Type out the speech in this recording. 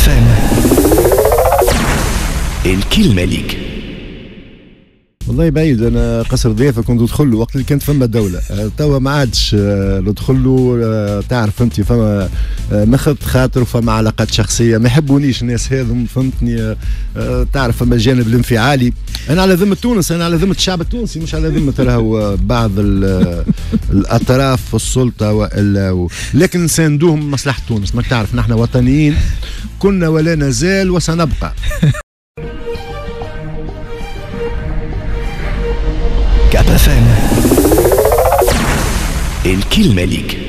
FM. الكلمة ليك. والله بعيد. انا قصر ضيافه كنت ندخل له وقت اللي كانت فما دوله، توا ما عادش ندخل له. تعرف انت فما مخط خاطر وفما علاقات شخصيه، ما يحبونيش الناس هذم، فهمتني. تعرف فما جانب الانفعالي. انا على ذمه تونس، انا على ذمه الشعب التونسي، مش على ذمه راهو بعض الاطراف في السلطه والا لكن نساندوهم مصلحه تونس. ما تعرف نحن وطنيين كنا ولا نزال وسنبقى. كاب FM. الكلمة ليك.